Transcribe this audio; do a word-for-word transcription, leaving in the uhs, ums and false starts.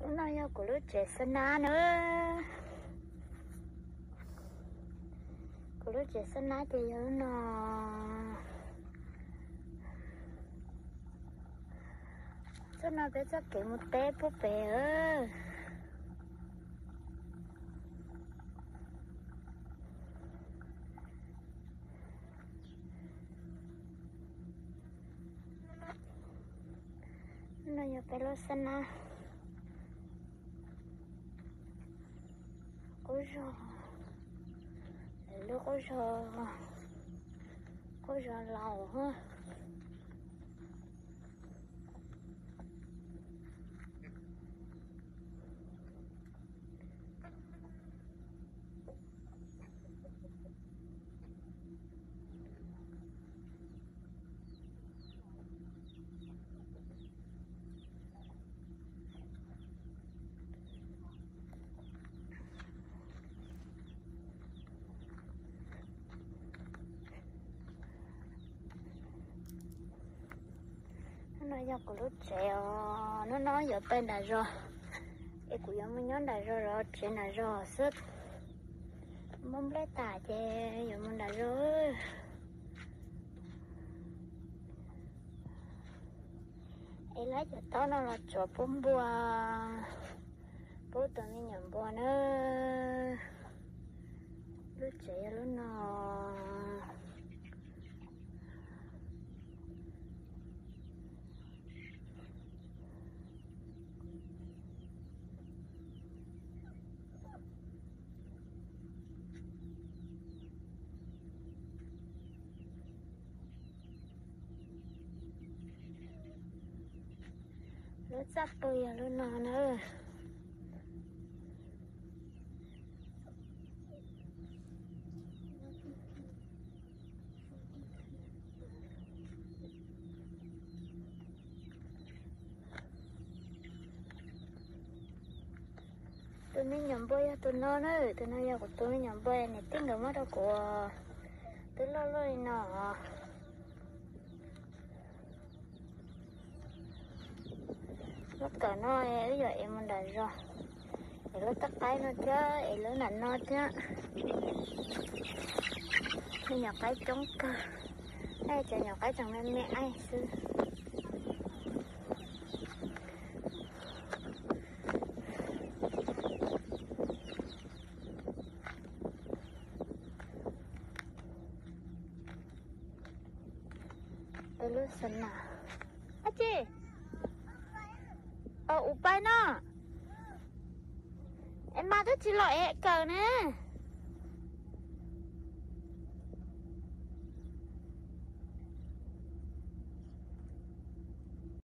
nó yêu của lứa trẻ sơn na nữa của lứa trẻ sơn na thì nó cho nó bé cho kể một té bố bé ơ nó yêu pelo sơn na ôi giời lúc ôi giời ôi giời lầu ha nó do của lúc trẻ nó nói giờ tên là rồi em cũng giống như nhóm là rồi rồi chuyện là rồi sức mong lấy tả chè giờ mình là rồi em lấy cho tao nó là chỗ bún bùa bố tụi mình nhận bùa nữa lúc trẻ lúc nào nó sắp bây giờ nó nọ nữa tôi mới nhầm bơi tôi nó nữa tôi nói giờ của tôi mới nhầm bơi này tiếng được mất đâu của tôi lo lo đi nọ lúc cả nó bây giờ em mình đã rồi để lúc tắt cái nó chứ em lúc nạnh nó chứ bây giờ cái trống cơ đây chờ nhỏ cái chẳng em mẹ ai sư đây lúc sân nào á chị ờ upay nó em mà thích chị loại cờ nè